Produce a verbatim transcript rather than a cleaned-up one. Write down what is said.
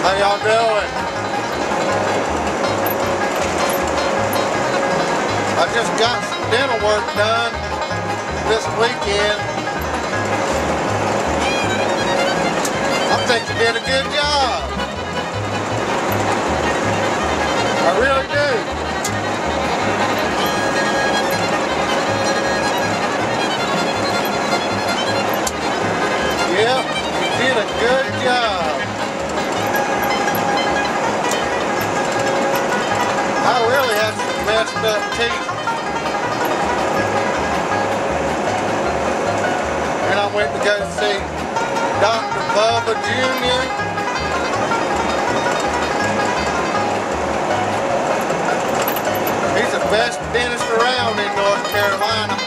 How y'all doing? I just got some dental work done this weekend. I think you did a good job. I really do. Yeah, you did a good job. I really have some messed up teeth. And I went to go see Doctor Bubba Junior He's the best dentist around in North Carolina.